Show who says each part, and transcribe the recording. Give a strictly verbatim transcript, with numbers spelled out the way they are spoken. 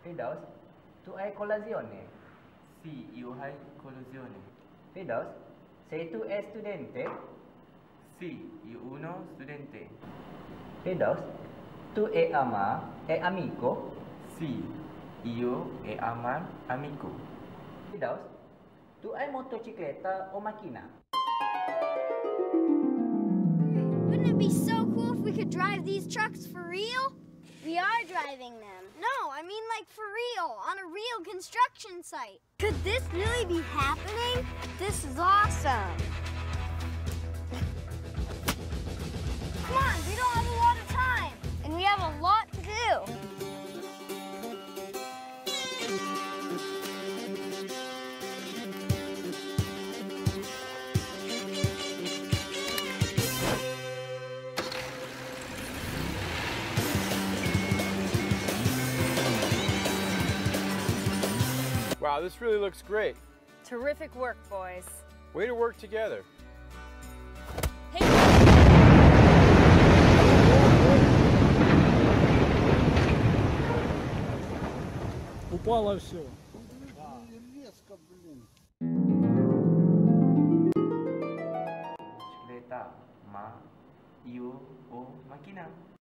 Speaker 1: Firdaus, tu hai colazione?
Speaker 2: Sì, io hai colazione.
Speaker 1: Firdaus, sei tu è studente?
Speaker 2: Sì, io uno studente.
Speaker 1: Firdaus, tu è ama, è amico?
Speaker 2: Sì, io e Amar amico.
Speaker 1: Firdaus, tu hai motocicletta o macchina?
Speaker 3: Wouldn't it be so cool if we could drive these trucks for real? We are driving them. No, I mean like for real, on a real construction site. Could this really be happening? This is awesome. Come on, we don't have a lot of time, and we have a lot to do.
Speaker 4: Wow, this really looks great.
Speaker 5: Terrific work, boys.
Speaker 4: Way to work together.
Speaker 5: Hey.
Speaker 6: Упало все.
Speaker 2: Bicicleta, ma io o macchina.